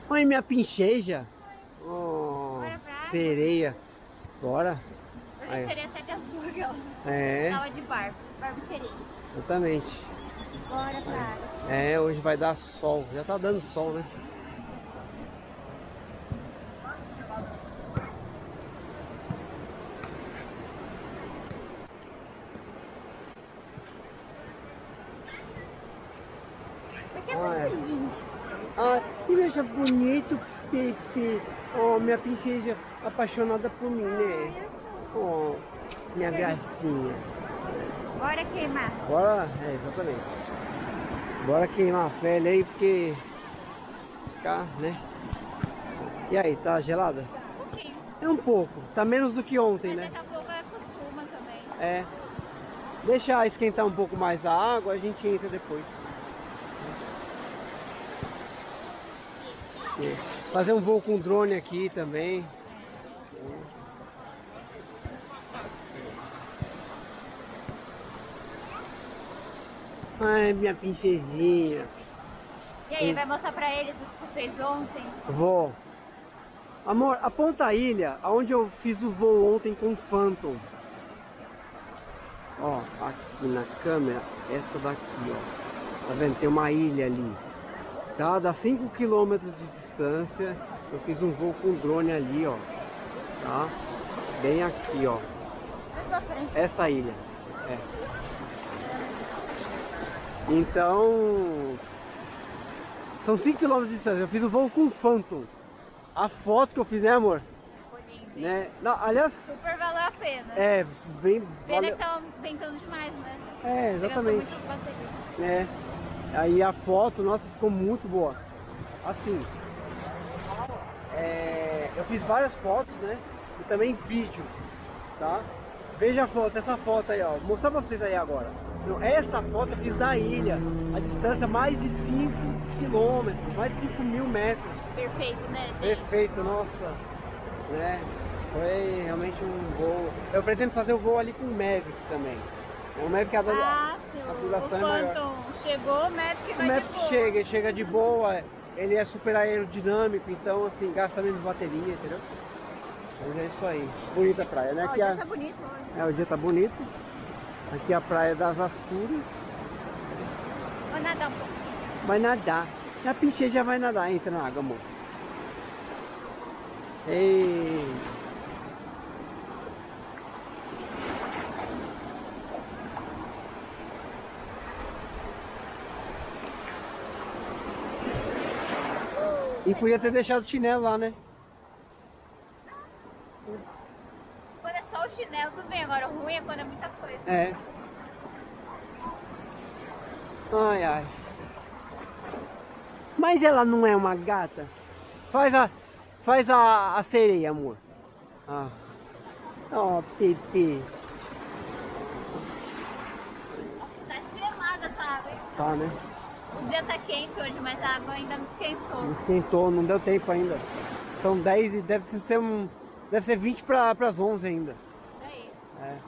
Olha minha pincheja. Oh, Bora pra água? sereia. Bora. Hoje Aí. seria até de azul, ó. É, Tava de barba. Barba sereia. exatamente. Bora pra água. É, hoje vai dar sol. Já tá dando sol, né? Porque é muito lindo. Ah, que veja bonito, Pepe. Oh, minha princesa apaixonada por mim, né? Oh, minha gracinha. Bora queimar. Bora, exatamente. Bora queimar a pele aí, porque ficar, né? E aí, tá gelada? Um pouquinho. É um pouco, tá menos do que ontem, Mas né? daqui a pouco acostuma também. É. Deixa esquentar um pouco mais a água, a gente entra depois. Fazer um voo com drone aqui também. Ai, minha princesinha. E aí, vai mostrar pra eles o que você fez ontem? Vou. Amor, aponta a ilha onde eu fiz o voo ontem com o Phantom. Ó, aqui na câmera, essa daqui, ó. Tá vendo? Tem uma ilha ali. Tá? Dá 5 km de distância. Eu fiz um voo com drone ali, ó. Tá? Bem aqui, ó. Mais pra frente. Essa ilha. É. Então, são 5 km de distância. Eu fiz o voo com o Phantom. A foto que eu fiz, né, amor? Ficou lindo, hein? Né? Não, aliás, Super valeu a pena. é bem. Pena Valeu. que tava ventando demais, né? É, exatamente. Gastou muito bateria. É. Aí a foto, nossa, ficou muito boa. Assim, eu fiz várias fotos, né? E também vídeo, tá? Veja a foto, essa foto aí, ó. Vou mostrar pra vocês aí agora. Então, essa foto eu fiz da ilha, a distância mais de 5 km, mais de 5.000 metros. Perfeito, né, gente? Perfeito, nossa. Né? Foi realmente um voo. Eu pretendo fazer o voo ali com o Mavic também. O Mavic Ah, sim. a O duração é maior. Phantom chegou, o Mavic O vai de Mavic boa. chega de boa, ele é super aerodinâmico, então assim, gasta menos bateria, entendeu? Mas é isso aí. Bonita a praia, né? Ó, Aqui já tá bonito hoje. o dia tá bonito. Aqui é a praia das Astúrias. Vou nadar um pouco. Vai nadar. A pinche já vai nadar, entra na água, amor. Ei. E podia ter deixado o chinelo lá, né? Quando é só o chinelo, tudo bem. Agora o ruim é quando é muita coisa. É. Ai, ai. Mas ela não é uma gata? Faz a sereia, amor. Ah. Ó, Pepe. Tá gelada essa água, hein? Tá, né? O dia tá quente hoje, mas a água ainda não esquentou. Não esquentou, não deu tempo ainda. São 10 e deve ser 20 para as 11 ainda. Aí. É.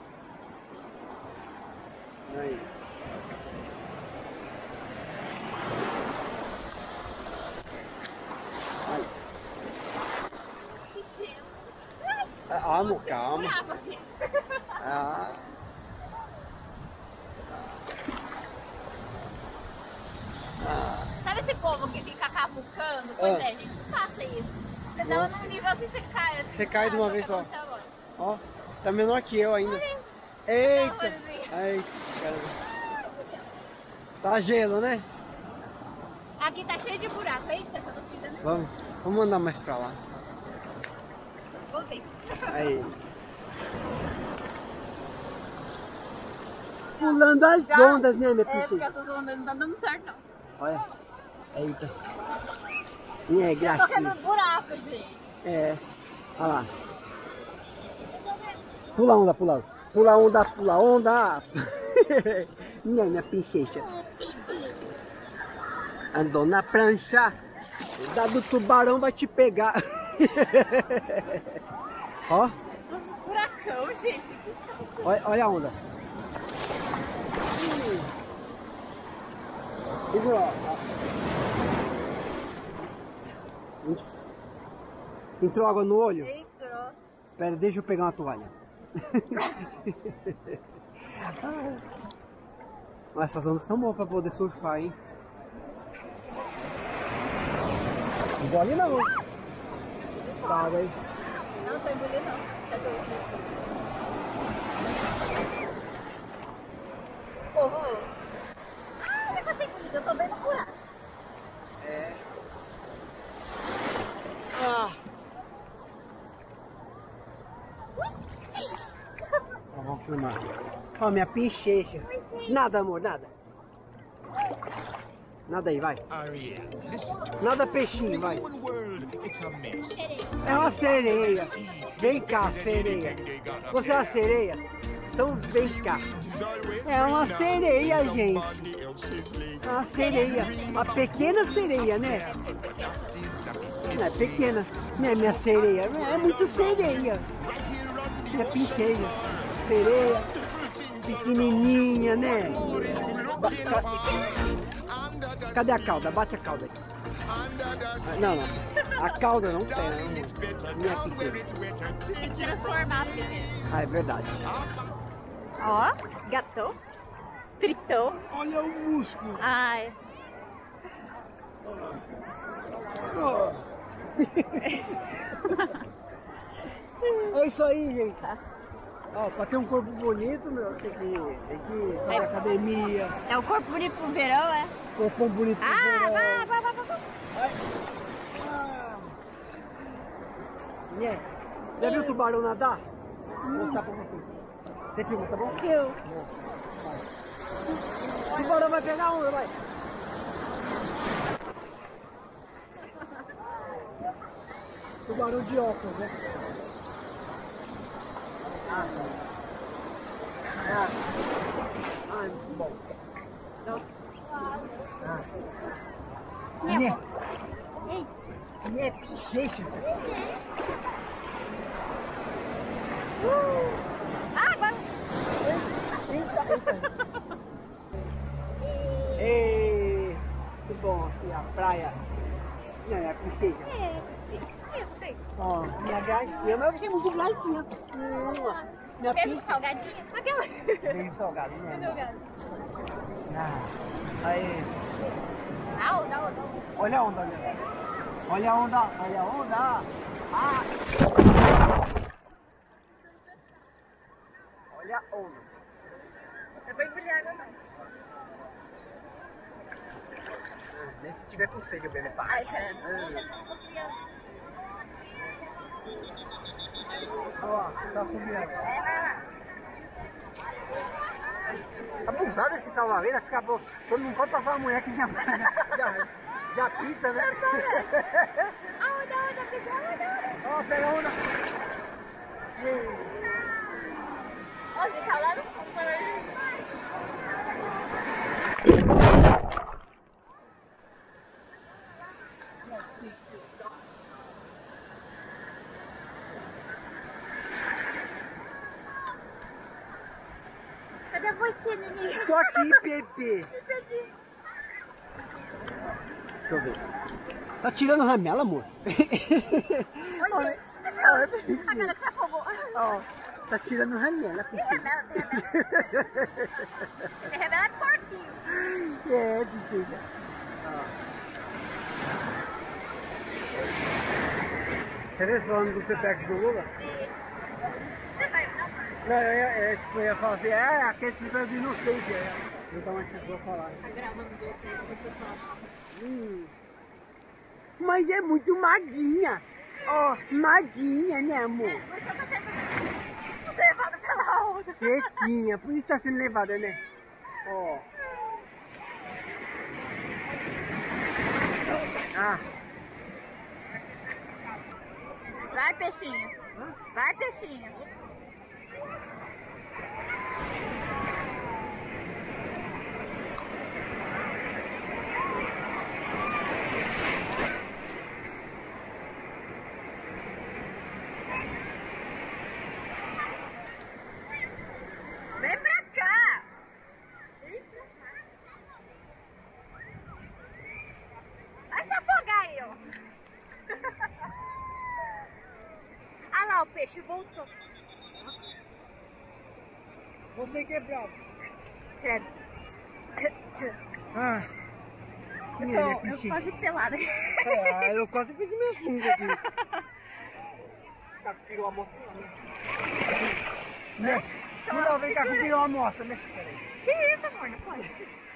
Aí. Ah, amor, calma. Brava aqui. Ah. Ah. Sabe esse povo que fica cavucando? Pois é, gente, não faça isso. Senão num nível assim você cai. Assim, Você cai de uma sabe o vez que só. aconteceu agora? Ó, tá menor que eu ainda. Olha. Eita! Não, Eita, caramba. Tá gelo, né? Aqui tá cheio de buraco. Eita, que eu tô pisando. Vamos andar mais pra lá. Voltei. Aí. Pulando as Já? ondas, né, minha É, porque princesa? eu tô andando, não tá dando certo não. Olha. Eita. Minha Eu tô gracinha. quebrando buraco, gente. É. Olha lá. Pula onda, pula. Pula onda, pula onda. Minha princesa. Andou na prancha. Cuidado do tubarão vai te pegar. Ó. Nossa, furacão, gente. Olha a onda. Segura, ó. Entrou água no olho? Entrou. Espera, deixa eu pegar uma toalha. Mas essas ondas estão boas pra poder surfar, hein? Não engole não. Tá, aí. Não, tô engolindo não. Tá doido. Ah, eu consegui engolir, eu tô bem no buraco. É. Ah. Vamos filmar. Ó, minha pinchecha. Nada, amor, nada. Nada aí, vai. Nada peixinho, vai. É uma sereia. Vem cá, sereia. Você é uma sereia? Então vem cá. É uma sereia, gente. É uma sereia. Uma pequena sereia, né? Não é pequena. Não é minha sereia. É muito sereia. Minha pinchecha. Sereia. Pequenininha, né? Cadê a cauda? Bate a cauda aí. Não, não. A cauda não tem, não. Minha pequena. Tem que transformar primeiro. Ah, é verdade. Ó, gatou. Fritou. Olha o músculo. Ai. É isso aí, gente. Ó, pra ter um corpo bonito, meu, tem que fazer academia. É o corpo bonito pro verão, é? Corpão bonito pro verão. Vai. Vai. Né? Já viu o tubarão nadar? Vou mostrar pra você. Você filma, tá bom? Eu. O tubarão vai pegar onda, vai. Tubarão de óculos, né? Ah, muito bom. Né? Né, pinchecha. Água! Eita. Ei, que bom aqui a praia. Não, é a pinchecha. Ó, minha gracinha, mas eu achei muito gracinha. Minha Fez um pinche. salgadinho? Aquela. Meio salgado, né? Salgado. Aí. Não. Olha a onda, olha. Olha a onda. Ah. Olha a onda. É pra engolir água, não. Nem se tiver com sede, eu bebo essa Ai, água. caramba. Ó, tá subindo. Vai lá. Abusado esse salva-vida, fica bom. Todo mundo pode passar uma mulher que já pita, né? A onda, pegou a onda. Ó, pega a onda. Ó, você tá lá no fundo. Cadê você, menino? Tô aqui, Pepe. Deixa eu ver. Tá tirando ramela, amor? Olha, a cara que você afogou. Ó, tá tirando ramela, Tem Pepe. rebela. Tem rebela é porquinho. É, princesa. Você vê falando do Tepex do Lula? Você vai, não? Não, eu ia falar assim, aquele tipo de inocente, Então acho que eu vou falar. Tá gravando do outro, você fala. Mas é muito maguinha. Ó, maguinha, né, amor? Você tá sendo levado pela onda. Sequinha, por isso tá sendo levada, né? Ó. Vai, peixinho. Vai, peixinho. Vem pra cá. Vai se afogar aí, ó. peixe voltou. Voltei quebrado. Credo. Ah. Eu quase pelada. Eu quase perdi minha sunga aqui. Tá com pirou a moça. Né? Não, vem cá com pirou a moça, né? Que isso, amor? Não pode.